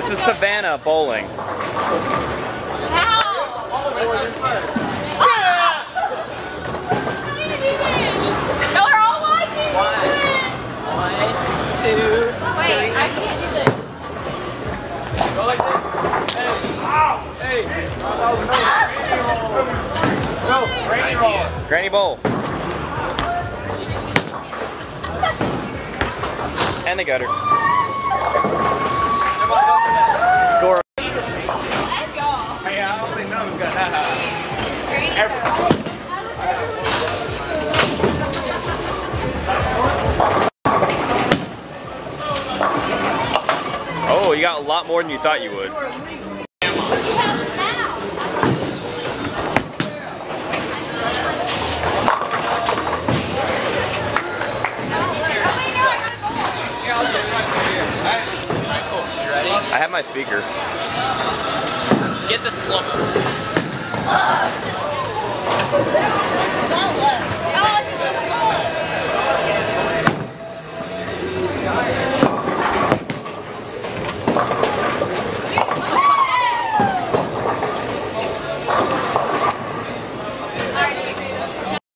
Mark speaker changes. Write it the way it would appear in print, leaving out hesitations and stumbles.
Speaker 1: This is Savannah bowling.
Speaker 2: How? No, they're all watching.
Speaker 3: 1, 2, 3.
Speaker 2: Wait, I can't do this.
Speaker 3: Go like this. Hey. Ow. Hey. Go. Granny roll.
Speaker 1: Granny bowl. And they got her. Score.
Speaker 2: Let's go.
Speaker 3: Hey, I don't think none of us got that high.
Speaker 1: Oh, you got a lot more than you thought you would. I have my speaker.
Speaker 3: Get the slow-mo.
Speaker 2: Don't look.